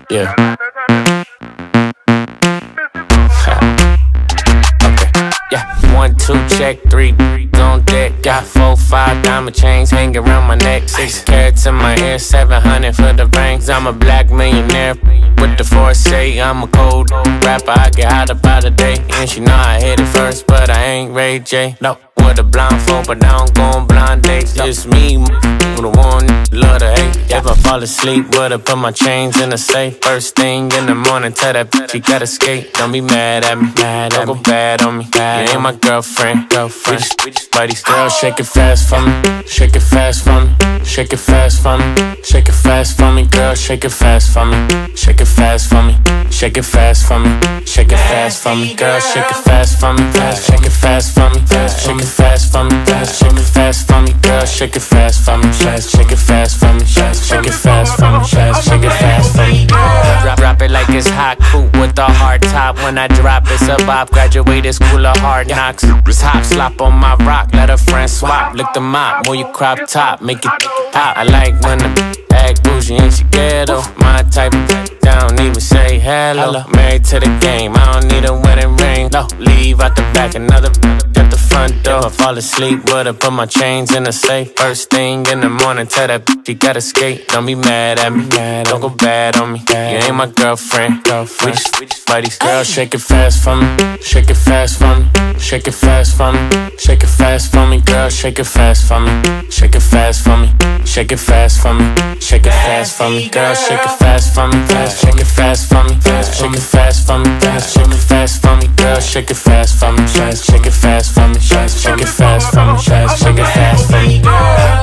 Yeah. Okay. Yeah. 1, 2, check, 3 on deck. Got 4, 5 diamond chains hanging around my neck. 6 carats in my ear, 700 for the rings. I'm a black millionaire with the foresight. I'm a cold rapper, I get hot about a day. And she know I hit it first, but I ain't Ray J. No, with a blindfold, but I don't go on blind dates. Just me, the one love to hate. If I fall asleep, would've put my chains in the safe. First thing in the morning, tell that bitch she gotta skate. Don't be mad at me, don't go bad on me. You ain't my girlfriend. We just buddies. Girl, shake it fast for me, shake it fast for me, shake it fast for me, shake it fast for me. Girl, shake it fast for me, shake it fast for me, shake it fast for me, shake it fast for me. Girl, shake it fast for me, shake it fast for me, shake it fast for me, shake it fast for me. Girl, shake it fast for me, shake it fast for me, shake it fast for me, shake it fast for me. Drop it like it's hot, coupe with a hard top. When I drop, it's a bop. Graduated school of hard knocks. Top slop on my rock, let a friend swap. Lick the mop, move your crop top, make it pop. I like when the act bougie and she ghetto. My type of don't even say hello. Married to the game, I don't need a wedding ring. No, leave out the back, another at the front door. If I fall asleep, would've put my chains in the safe. First thing in the morning, tell that bitch you gotta skate. Don't be mad at me, don't go bad on me. You ain't my girlfriend. We just buddies. Girl, shake it fast for me, shake it fast for me, shake it fast for me, shake it fast for me. Girl, shake it fast for me, shake it fast for me, shake it fast for me, shake it fast for me. Girl, shake it fast for me, shake it fast for me, shake it fast for me, shake it fast for me. Girl, shake it fast for me, shake it fast for me, shake it fast for me, shake it fast for me.